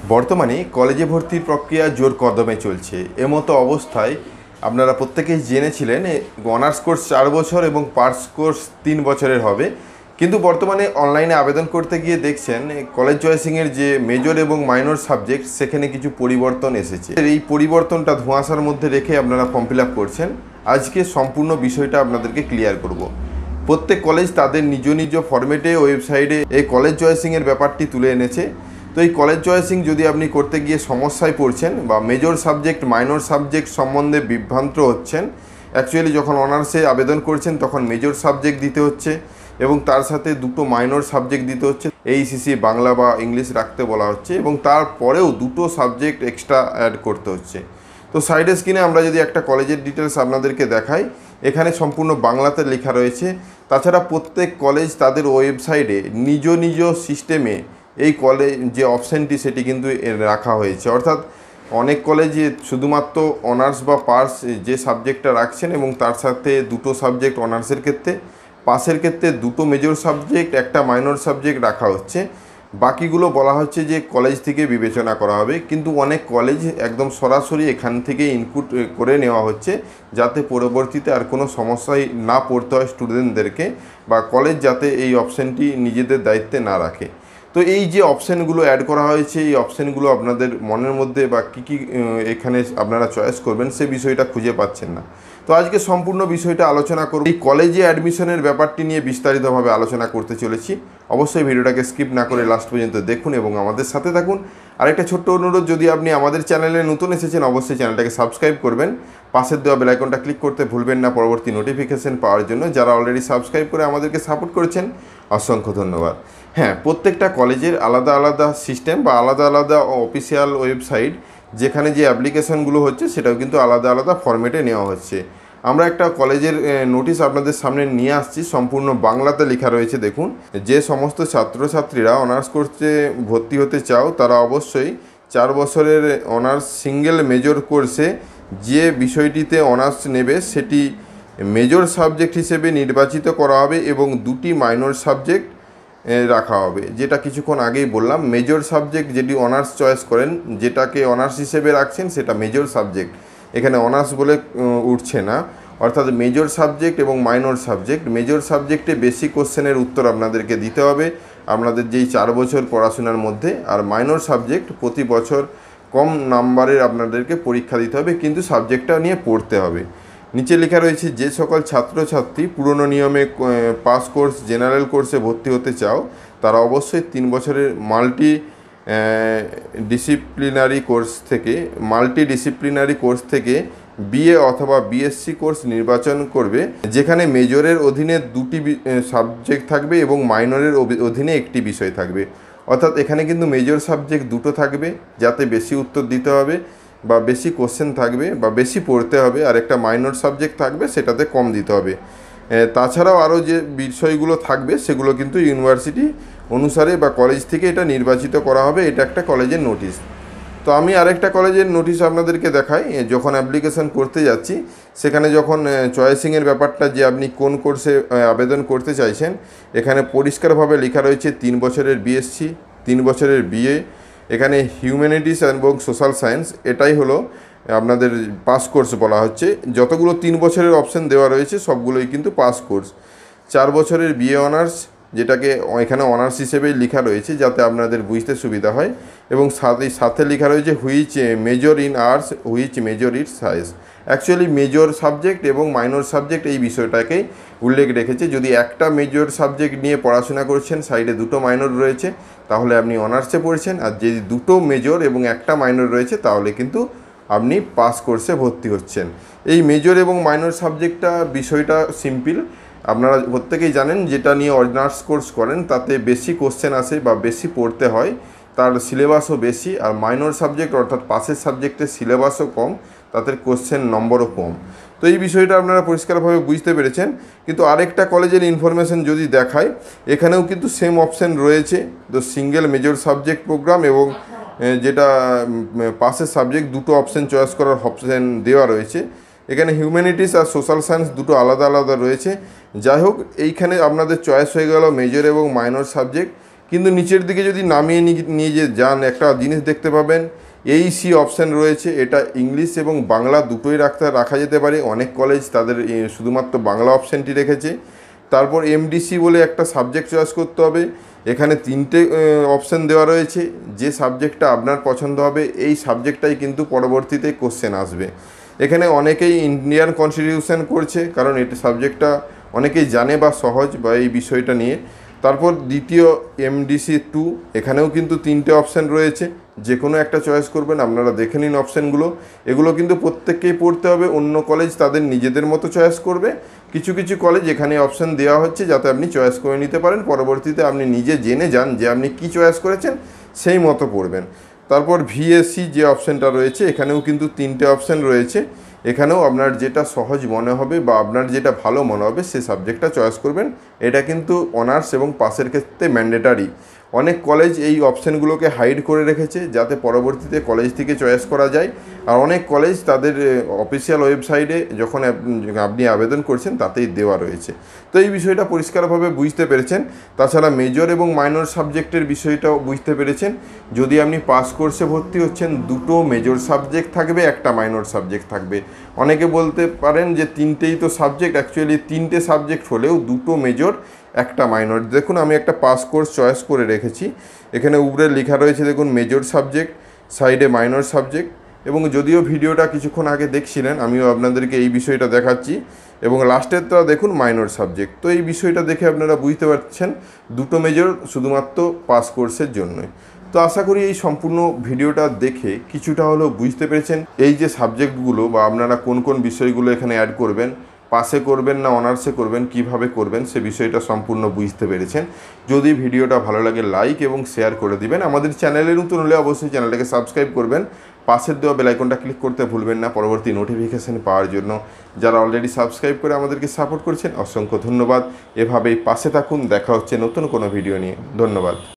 বর্তমানে কলেজে ভর্তির প্রক্রিয়া জোর কদমে চলছে। এমতো অবস্থায় আপনারা প্রত্যেকেই জেনেছিলেন অনার্স কোর্স 4 বছর এবং পার্স কোর্স 3 বছরের হবে, কিন্তু বর্তমানে অনলাইনে আবেদন করতে গিয়ে দেখছেন কলেজ চয়েসিংয়ের যে মেজর এবং মাইনর সাবজেক্ট সেখানে কিছু পরিবর্তন এসেছে। এই পরিবর্তনটা ধোঁয়াশার মধ্যে রেখে আপনারা ফর্ম ফিল আপ করছেন। আজকে সম্পূর্ণ বিষয়টা আপনাদেরকে ক্লিয়ার করব। প্রত্যেক কলেজ তাদের নিজ নিজ ফরম্যাটে ওয়েবসাইটে এই কলেজ চয়েসিংয়ের ব্যাপারটি তুলে এনেছে। তো এই কলেজ চয়েসিং যদি আপনি করতে গিয়ে সমস্যায় পড়ছেন বা মেজর সাবজেক্ট মাইনর সাবজেক্ট সম্বন্ধে বিভ্রান্ত হচ্ছেন, অ্যাকচুয়ালি যখন অনার্সে আবেদন করছেন তখন মেজর সাবজেক্ট দিতে হচ্ছে এবং তার সাথে দুটো মাইনর সাবজেক্ট দিতে হচ্ছে, এইসিসি বাংলা বা ইংলিশ রাখতে বলা হচ্ছে এবং তারপরেও দুটো সাবজেক্ট এক্সট্রা অ্যাড করতে হচ্ছে। তো সাইড স্ক্রিনে আমরা যদি একটা কলেজের ডিটেলস আপনাদেরকে দেখাই, এখানে সম্পূর্ণ বাংলাতে লেখা রয়েছে। তাছাড়া প্রত্যেক কলেজ তাদের ওয়েবসাইটে নিজ নিজ সিস্টেমে এই কলেজ যে অপশানটি সেটি কিন্তু রাখা হয়েছে। অর্থাৎ অনেক কলেজে শুধুমাত্র অনার্স বা পার্স যে সাবজেক্টটা রাখছেন এবং তার সাথে দুটো সাবজেক্ট অনার্সের ক্ষেত্রে, পাসের ক্ষেত্রে দুটো মেজর সাবজেক্ট একটা মাইনর সাবজেক্ট রাখা হচ্ছে, বাকিগুলো বলা হচ্ছে যে কলেজ থেকে বিবেচনা করা হবে। কিন্তু অনেক কলেজ একদম সরাসরি এখান থেকে ইনপুট করে নেওয়া হচ্ছে যাতে পরবর্তীতে আর কোনো সমস্যায় না পড়তে হয় স্টুডেন্টদেরকে, বা কলেজ যাতে এই অপশানটি নিজেদের দায়িত্বে না রাখে। তো এই যে অপশানগুলো অ্যাড করা হয়েছে, এই অপশানগুলো আপনাদের মনের মধ্যে বা কী এখানে আপনারা চয়েস করবেন সে বিষয়টা খুঁজে পাচ্ছেন না। তো আজকে সম্পূর্ণ বিষয়টা আলোচনা করব। এই কলেজে অ্যাডমিশনের ব্যাপারটি নিয়ে বিস্তারিতভাবে আলোচনা করতে চলেছি। অবশ্যই ভিডিওটাকে স্কিপ না করে লাস্ট পর্যন্ত দেখুন এবং আমাদের সাথে থাকুন। আরেকটা ছোট্ট অনুরোধ, যদি আপনি আমাদের চ্যানেলে নতুন এসেছেন অবশ্যই চ্যানেলটাকে সাবস্ক্রাইব করবেন, পাশের দেওয়া বেল আইকনটা ক্লিক করতে ভুলবেন না পরবর্তী নোটিফিকেশন পাওয়ার জন্য। যারা অলরেডি সাবস্ক্রাইব করে আমাদেরকে সাপোর্ট করেছেন অসংখ্য ধন্যবাদ। হ্যাঁ, প্রত্যেকটা কলেজের আলাদা আলাদা সিস্টেম বা আলাদা আলাদা অফিসিয়াল ওয়েবসাইট, যেখানে যে অ্যাপ্লিকেশনগুলো হচ্ছে সেটাও কিন্তু আলাদা আলাদা ফরম্যাটে নেওয়া হচ্ছে। আমরা একটা কলেজের নোটিশ আপনাদের সামনে নিয়ে আসছি, সম্পূর্ণ বাংলাতে লেখা রয়েছে। দেখুন, যে সমস্ত ছাত্রছাত্রীরা অনার্স কোর্সে ভর্তি হতে চাও তারা অবশ্যই 4 বছরের অনার্স সিঙ্গেল মেজর কোর্সে যে বিষয়টিতে অনার্স নেবে সেটি মেজর সাবজেক্ট হিসেবে নির্বাচিত করা হবে এবং দুটি মাইনর সাবজেক্ট রাখা হবে। যেটা কিছুক্ষণ আগেই বললাম, মেজর সাবজেক্ট যেটি অনার্স চয়েস করেন, যেটাকে অনার্স হিসেবে রাখছেন সেটা মেজর সাবজেক্ট, এখানে অনার্স বলে উঠছে না। অর্থাৎ মেজর সাবজেক্ট এবং মাইনর সাবজেক্ট, মেজর সাবজেক্টে বেশি কোশ্চেনের উত্তর আপনাদেরকে দিতে হবে আপনাদের যেই 4 বছর পড়াশোনার মধ্যে, আর মাইনর সাবজেক্ট প্রতি বছর কম নাম্বারের আপনাদেরকে পরীক্ষা দিতে হবে কিন্তু সাবজেক্টটা নিয়ে পড়তে হবে। নিচে লেখা রয়েছে, যে সকল ছাত্রছাত্রী পুরনো নিয়মে পাস কোর্স জেনারেল কোর্সে ভর্তি হতে চাও তারা অবশ্যই 3 বছরের মাল্টিডিসিপ্লিনারি কোর্স থেকে বিএ অথবা বিএসসি কোর্স নির্বাচন করবে, যেখানে মেজরের অধীনে দুটি সাবজেক্ট থাকবে এবং মাইনরের অধীনে একটি বিষয় থাকবে। অর্থাৎ এখানে কিন্তু মেজর সাবজেক্ট দুটো থাকবে যাতে বেশি উত্তর দিতে হবে বা বেশি কোশ্চেন থাকবে বা বেশি পড়তে হবে, আর একটা মাইনর সাবজেক্ট থাকবে সেটাতে কম দিতে হবে। তাছাড়াও আরও যে বিষয়গুলো থাকবে সেগুলো কিন্তু ইউনিভার্সিটি অনুসারে বা কলেজ থেকে এটা নির্বাচিত করা হবে। এটা একটা কলেজের নোটিশ। তো আমি আরেকটা কলেজের নোটিশ আপনাদেরকে দেখাই। যখন অ্যাপ্লিকেশন করতে যাচ্ছি সেখানে যখন চয়েসিংয়ের ব্যাপারটা যে আপনি কোন কোর্সে আবেদন করতে চাইছেন, এখানে পরিষ্কারভাবে লেখা রয়েছে 3 বছরের বিএসসি, 3 বছরের বিএ, এখানে হিউম্যানিটিস এবং সোশ্যাল সায়েন্স, এটাই হলো আপনাদের পাস কোর্স বলা হচ্ছে। যতগুলো 3 বছরের অপশান দেওয়া রয়েছে সবগুলোই কিন্তু পাস কোর্স। 4 বছরের বিএ অনার্স, যেটাকে এখানে অনার্স হিসেবেই লেখা রয়েছে যাতে আপনাদের বুঝতে সুবিধা হয়, এবং সাথে লেখা রয়েছে which major in arts, which major in science. Actually major subject এবং মাইনর সাবজেক্ট এই বিষয়টাকেই উল্লেখ রেখেছে। যদি একটা মেজর সাবজেক্ট নিয়ে পড়াশোনা করছেন, সাইডে দুটো মাইনর রয়েছে, তাহলে আপনি অনার্সে পড়ছেন, আর যদি দুটো মেজর এবং একটা মাইনর রয়েছে তাহলে কিন্তু আপনি পাস কোর্সে ভর্তি হচ্ছেন। এই মেজর এবং মাইনর সাবজেক্টটা বিষয়টা সিম্পল, আপনারা প্রত্যেকেই জানেন। যেটা নিয়ে অনার্স কোর্স করেন তাতে বেশি কোশ্চেন আসে বা বেশি পড়তে হয়, তার সিলেবাসও বেশি, আর মাইনর সাবজেক্ট অর্থাৎ পাসের সাবজেক্টের সিলেবাসও কম, তাদের কোশ্চেন নম্বরও কম। তো এই বিষয়টা আপনারা পরিষ্কারভাবে বুঝতে পেরেছেন। কিন্তু আরেকটা কলেজের ইনফরমেশন যদি দেখায়, এখানেও কিন্তু সেম অপশান রয়েছে, তো সিঙ্গেল মেজর সাবজেক্ট প্রোগ্রাম এবং যেটা পাসের সাবজেক্ট দুটো অপশান চয়েস করার অপশান দেওয়া রয়েছে। এখানে হিউম্যানিটিস আর সোশ্যাল সায়েন্স দুটো আলাদা আলাদা রয়েছে। যাই হোক, এইখানে আপনাদের চয়েস হয়ে গেল মেজর এবং মাইনর সাবজেক্ট। কিন্তু নিচের দিকে যদি নামিয়ে নিয়ে যে যান একটা জিনিস দেখতে পাবেন এইসি অপশান রয়েছে। এটা ইংলিশ এবং বাংলা দুটোই রাখা যেতে পারে। অনেক কলেজ তাদের শুধুমাত্র বাংলা অপশানটি রেখেছে। তারপর এমডিসি বলে একটা সাবজেক্ট চয়েস করতে হবে। এখানে 3টে অপশান দেওয়া রয়েছে। যে সাবজেক্টটা আপনার পছন্দ হবে এই সাবজেক্টটাই কিন্তু পরবর্তীতে কোশ্চেন আসবে। এখানে অনেকেই ইন্ডিয়ান কনস্টিটিউশন করছে, কারণ এটা সাবজেক্টটা অনেকেই জানে বা সহজ বা এই বিষয়টা নিয়ে। তারপর দ্বিতীয় এমডিসি 2, এখানেও কিন্তু 3টে অপশান রয়েছে, যে কোনো একটা চয়েস করবেন। আপনারা দেখে নিন অপশানগুলো। এগুলো কিন্তু প্রত্যেককেই পড়তে হবে। অন্য কলেজ তাদের নিজেদের মতো চয়েস করবে। কিছু কিছু কলেজ এখানে অপশান দেওয়া হচ্ছে যাতে আপনি চয়েস করে নিতে পারেন। পরবর্তীতে আপনি নিজে জেনে যান যে আপনি কী চয়েস করেছেন, সেই মতো পড়বেন। তারপর ভিএসসি যে অপশানটা রয়েছে, এখানেও কিন্তু 3টে অপশান রয়েছে। এখানেও আপনার যেটা সহজ মনে হবে বা আপনার যেটা ভালো মনে হবে সে সাবজেক্টটা চয়েস করবেন। এটা কিন্তু অনার্স এবং পাসের ক্ষেত্রে ম্যান্ডেটারি। অনেক কলেজ এই অপশানগুলোকে হাইড করে রেখেছে যাতে পরবর্তীতে কলেজ থেকে চয়েস করা যায়। আর অনেক কলেজ তাদের অফিসিয়াল ওয়েবসাইটে যখন আপনি আবেদন করছেন তাতেই দেওয়া রয়েছে। তো এই বিষয়টা পরিষ্কারভাবে বুঝতে পেরেছেন। তাছাড়া মেজর এবং মাইনর সাবজেক্টের বিষয়টাও বুঝতে পেরেছেন। যদি আপনি পাস কোর্সে ভর্তি হচ্ছেন, 2টো মেজর সাবজেক্ট থাকবে, একটা মাইনর সাবজেক্ট থাকবে। অনেকে বলতে পারেন যে 3টেই তো সাবজেক্ট, অ্যাকচুয়ালি 3টে সাবজেক্ট হলেও 2টো মেজর একটা মাইনর। দেখুন আমি একটা পাস কোর্স চয়েস করে রেখেছি। এখানে উপরে লেখা রয়েছে দেখুন মেজর সাবজেক্ট, সাইডে মাইনর সাবজেক্ট। এবং যদিও ভিডিওটা কিছুক্ষণ আগে দেখছিলেন, আমিও আপনাদেরকে এই বিষয়টা দেখাচ্ছি। এবং লাস্টেরটা দেখুন মাইনর সাবজেক্ট। তো এই বিষয়টা দেখে আপনারা বুঝতে পারছেন 2টো মেজর শুধুমাত্র পাস কোর্সের জন্যই। তো আশা করি এই সম্পূর্ণ ভিডিওটা দেখে কিছুটা হলেও বুঝতে পেরেছেন এই যে সাবজেক্টগুলো বা আপনারা কোন কোন বিষয়গুলো এখানে অ্যাড করবেন, পাসে করবেন না অনার্সে করবেন, কিভাবে করবেন সে বিষয়টা সম্পূর্ণ বুঝতে পেরেছেন। যদি ভিডিওটা ভালো লাগে লাইক এবং শেয়ার করে দিবেন। আমাদের চ্যানেলে নতুন হলে অবশ্যই চ্যানেলটাকে সাবস্ক্রাইব করবেন। পাশের দেওয়া বেল আইকনটা ক্লিক করতে ভুলবেন না পরবর্তী নোটিফিকেশান পাওয়ার জন্য। যারা অলরেডি সাবস্ক্রাইব করে আমাদেরকে সাপোর্ট করছেন অসংখ্য ধন্যবাদ। এভাবেই পাশে থাকুন। দেখা হচ্ছে নতুন কোনো ভিডিও নিয়ে। ধন্যবাদ।